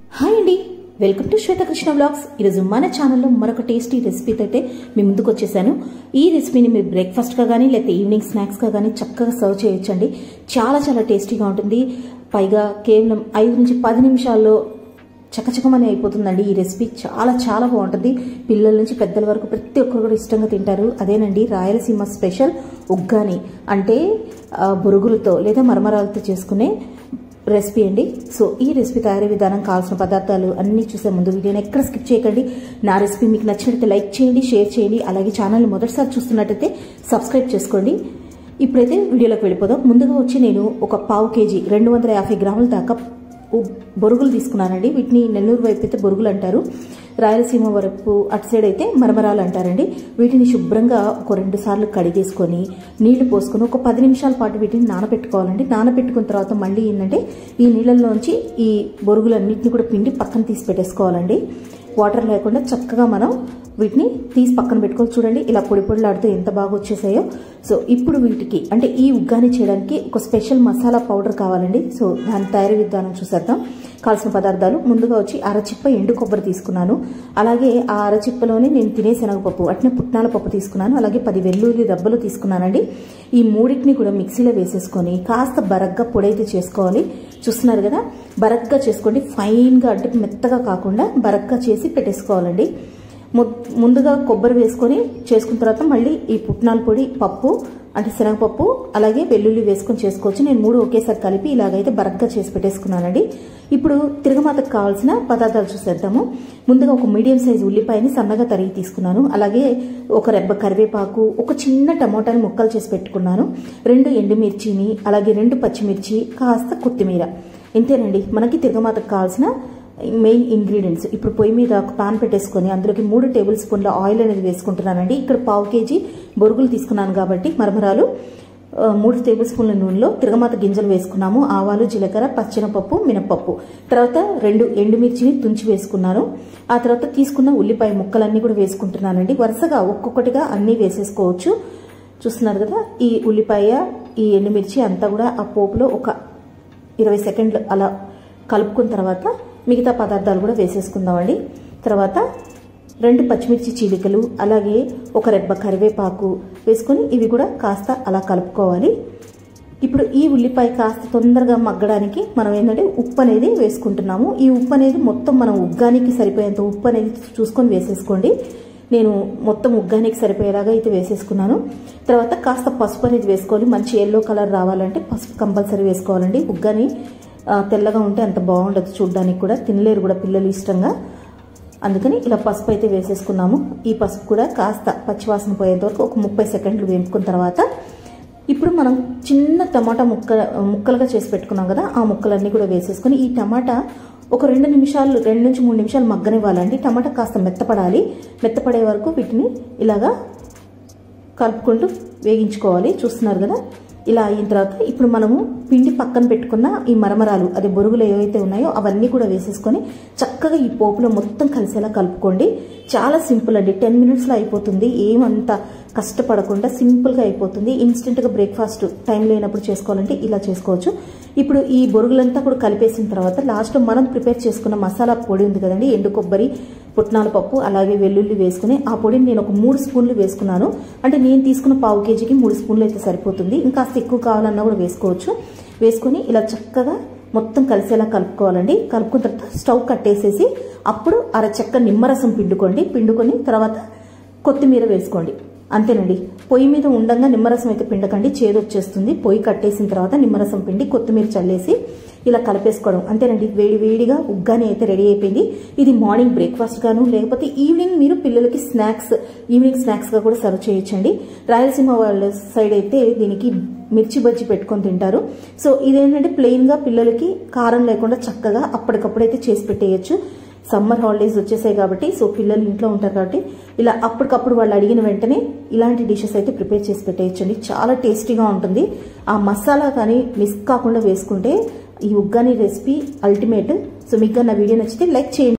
Hi అండి, welcome to Shweta Krishna vlogs. ఈరోజు మన ఛానల్లో మరొక టేస్టీ రెసిపీతో అయితే మీ ముందుకు వచ్చేసాను. ఈ రెసిపీని మీరు బ్రేక్ఫాస్ట్గా కానీ లేకపోతే ఈవినింగ్ స్నాక్స్గా కానీ చక్కగా సర్వ్ చేయొచ్చండి. చాలా చాలా టేస్టీగా ఉంటుంది. పైగా కేవలం 5 నుంచి 10 నిమిషాల్లో చకచకమని అయిపోతుందండి. ఈ రెసిపీ చాలా చాలా బాగుంటుంది. పిల్లల నుంచి పెద్దల వరకు ప్రతి ఒక్కరు కూడా ఇష్టంగా తింటారు. అదేనండి రాయలసీమ స్పెషల్ ఉగ్గాని, అంటే బొరుగులతో లేదా మరమరాలతో చేసుకునే రెసిపీ అండి. సో ఈ రెసిపీ తయారీ విధానం, కావాల్సిన పదార్థాలు అన్నీ చూసే ముందు వీడియోని ఎక్కడ స్కిప్ చేయకండి. నా రెసిపీ మీకు నచ్చినట్లయితే లైక్ చేయండి, షేర్ చేయండి. అలాగే ఛానల్ని మొదటిసారి చూస్తున్నట్టయితే సబ్స్క్రైబ్ చేసుకోండి. ఇప్పుడైతే వీడియోలోకి వెళ్ళిపోదాం. ముందుగా వచ్చి నేను ఒక 1/2 కేజీ 250 గ్రాముల దాకా బొరుగులు తీసుకున్నానండి. వీటిని నెల్లూరు వైపు అయితే బొరుగులు అంటారు, రాయలసీమ వరకు అటు సైడ్ అయితే మరమరాలు అంటారండి. వీటిని శుభ్రంగా ఒక 2 సార్లు కడిగేసుకొని నీళ్లు పోసుకొని ఒక 10 నిమిషాల పాటు వీటిని నానబెట్టుకోవాలండి. నానబెట్టుకున్న తర్వాత మళ్ళీ ఏంటంటే ఈ నీళ్ళల్లోంచి ఈ బొరుగులన్నింటినీ కూడా పిండి పక్కన తీసి పెట్టేసుకోవాలండి. వాటర్ లేకుండా చక్కగా మనం వీటిని తీసి పక్కన పెట్టుకోవాలి. చూడండి ఇలా పొడి పొడిలాడుతూ ఎంత బాగా వచ్చేసాయో. సో ఇప్పుడు వీటికి అంటే ఈ ఉగ్గాని చేయడానికి ఒక స్పెషల్ మసాలా పౌడర్ కావాలండి. సో దాని తయారీ విధానం చూసేద్దాం. కావాల్సిన పదార్థాలు ముందుగా వచ్చి అరచిప్ప ఎండు కొబ్బరి తీసుకున్నాను. అలాగే ఆ అరచిప్పలోనే నేను తినే శనగపప్పు, అట్నే పుట్నాల పప్పు తీసుకున్నాను. అలాగే 10 వెల్లుల్లి రబ్బలు తీసుకున్నానండి. ఈ మూడింటిని కూడా మిక్సీలో వేసేసుకొని కాస్త బరగ్గా పొడైతే చేసుకోవాలి. చూస్తున్నారు కదా, బరగ్గా చేసుకోండి. ఫైన్గా అంటే మెత్తగా కాకుండా బరగ్గా చేసి పెట్టేసుకోవాలండి. ముందుగా కొబ్బరి వేసుకొని చేసుకున్న తర్వాత మళ్ళీ ఈ పుట్నాల పొడి, పప్పు అంటే శనగపప్పు, అలాగే వెల్లుల్లి వేసుకొని చేసుకోవచ్చు. నేను 3 ఒకేసారి కలిపి ఇలాగైతే బరగ్గా చేసి పెట్టేసుకున్నానండి. ఇప్పుడు తిరగమాతకు కావాల్సిన పదార్థాలు చూసేద్దాము. ముందుగా ఒక మీడియం సైజు ఉల్లిపాయని సన్నగా తరిగి తీసుకున్నాను. అలాగే ఒక రెబ్బ కరివేపాకు, ఒక చిన్న టమోటాని ముక్కలు చేసి పెట్టుకున్నాను. 2 ఎండుమిర్చిని, అలాగే 2 పచ్చిమిర్చి, కాస్త కొత్తిమీర. ఇంతేనండి మనకి తిరగమాతకు కావాల్సిన మెయిన్ ఇంగ్రీడియంట్స్. ఇప్పుడు పొయ్యి మీద ఒక పాన్ పెట్టేసుకొని అందులోకి 3 టేబుల్ స్పూన్ల ఆయిల్ అనేది వేసుకుంటున్నానండి. ఇక్కడ 1/2 కేజీ బొరుగులు తీసుకున్నాను కాబట్టి మరమరాలు 3 టేబుల్ స్పూన్ల నూనెలో తిరగమాత గింజలు వేసుకున్నాము. ఆవాలు, జీలకర్ర, పచ్చెనపప్పు, మినపప్పు. తర్వాత 2 ఎండుమిర్చిని తుంచి వేసుకున్నాను. ఆ తర్వాత తీసుకున్న ఉల్లిపాయ ముక్కలన్నీ కూడా వేసుకుంటున్నానండి. వరుసగా ఒక్కొక్కటిగా అన్నీ వేసేసుకోవచ్చు. చూస్తున్నారు కదా, ఈ ఉల్లిపాయ, ఈ ఎండుమిర్చి అంతా కూడా ఆ పోపులో ఒక 20 సెకండ్లు అలా కలుపుకున్న తర్వాత మిగతా పదార్థాలు కూడా వేసేసుకుందామండి. తర్వాత 2 పచ్చిమిర్చి చీలికలు, అలాగే ఒక రెబ్బ కరివేపాకు వేసుకొని ఇవి కూడా కాస్త అలా కలుపుకోవాలి. ఇప్పుడు ఈ ఉల్లిపాయ కాస్త తొందరగా మగ్గడానికి మనం ఏంటంటే ఉప్పు అనేది వేసుకుంటున్నాము. ఈ ఉప్పు అనేది మొత్తం మనం ఉగ్గానికి సరిపోయేంత ఉప్పు అనేది చూసుకొని వేసేసుకోండి. నేను మొత్తం ఉగ్గానికి సరిపోయేలాగా అయితే వేసేసుకున్నాను. తర్వాత కాస్త పసుపు అనేది వేసుకోవాలి. మంచి ఎల్లో కలర్ రావాలంటే పసుపు కంపల్సరీ వేసుకోవాలండి. ఉగ్గాని తెల్లగా ఉంటే అంత బాగుండదు, చూడడానికి కూడా తినలేరు కూడా పిల్లలు ఇష్టంగా. అందుకని ఇలా పసుపు అయితే వేసేసుకున్నాము. ఈ పసుపు కూడా కాస్త పచ్చివాసన పోయేంత వరకు ఒక 30 సెకండ్లు వేపుకున్న తర్వాత ఇప్పుడు మనం చిన్న టమాటా ముక్కలుగా చేసి పెట్టుకున్నాం కదా, ఆ ముక్కలన్నీ కూడా వేసేసుకొని ఈ టమాటా ఒక 2 నుంచి 3 నిమిషాలు మగ్గనివ్వాలండి. టమాటా కాస్త మెత్తపడాలి. మెత్తపడే వరకు వీటిని ఇలాగా కలుపుకుంటూ వేగించుకోవాలి. చూస్తున్నారు కదా, ఇలా అయిన తర్వాత ఇప్పుడు మనము పిండి పక్కన పెట్టుకున్న ఈ మరమరాలు, అదే బొరుగులు ఏవైతే ఉన్నాయో అవన్నీ కూడా వేసేసుకొని చక్కగా ఈ పోపులో మొత్తం కలిసేలా కలుపుకోండి. చాలా సింపుల్ అండి, 10 మినిట్స్లో అయిపోతుంది. ఏమంత కష్టపడకుండా సింపుల్గా అయిపోతుంది. ఇన్స్టెంట్గా బ్రేక్ఫాస్ట్ టైం లేనప్పుడు చేసుకోవాలంటే ఇలా చేసుకోవచ్చు. ఇప్పుడు ఈ బొరుగులంతా కూడా కలిపేసిన తర్వాత లాస్ట్లో మనం ప్రిపేర్ చేసుకున్న మసాలా పొడి ఉంది కదండి, ఎండు కొబ్బరి, పుట్నాల పప్పు, అలాగే వెల్లుల్లి వేసుకుని ఆ పొడిని నేను ఒక 3 స్పూన్లు వేసుకున్నాను. అంటే నేను తీసుకున్న 1/2 కేజీకి 3 స్పూన్లు అయితే సరిపోతుంది. ఇంకాస్త ఎక్కువ కావాలన్నా కూడా వేసుకోవచ్చు. వేసుకొని ఇలా చక్కగా మొత్తం కలిసేలా కలుపుకోవాలండి. కలుపుకున్న తర్వాత స్టవ్ కట్టేసేసి అప్పుడు అరచెక్క నిమ్మరసం పిండుకొని తర్వాత కొత్తిమీర వేసుకోండి. అంతేనండి. పొయ్యి మీద ఉండగా నిమ్మరసం అయితే పిండకండి, చేదు వచ్చేస్తుంది. పొయ్యి కట్టేసిన తర్వాత నిమ్మరసం పిండి కొత్తిమీర చల్లేసి ఇలా కలిపేసుకోవడం. అంతేనండి, వేడిగా ఉగ్గాని అయితే రెడీ అయిపోయింది. ఇది మార్నింగ్ బ్రేక్ఫాస్ట్ గాను లేకపోతే ఈవినింగ్ మీరు పిల్లలకి ఈవినింగ్ స్నాక్స్గా కూడా సర్వ్ చేయొచ్చండి. రాయలసీమ వాళ్ళ సైడ్ అయితే దీనికి మిర్చి బజ్జి పెట్టుకొని తింటారు. సో ఇదేంటంటే ప్లెయిన్గా పిల్లలకి కారం లేకుండా చక్కగా అప్పటికప్పుడైతే చేసి పెట్టేయచ్చు. సమ్మర్ హాలిడేస్ వచ్చేసాయి కాబట్టి, సో పిల్లలు ఇంట్లో ఉంటారు కాబట్టి ఇలా అప్పటికప్పుడు వాళ్ళు అడిగిన వెంటనే ఇలాంటి డిషెస్ అయితే ప్రిపేర్ చేసి పెట్టేయచ్చండి. చాలా టేస్టీగా ఉంటుంది. ఆ మసాలా కానీ మిస్ కాకుండా వేసుకుంటే ఈ ఉగ్గాని రెసిపీ అల్టిమేట్. సో మీకు నా వీడియో నచ్చితే లైక్ చేయండి.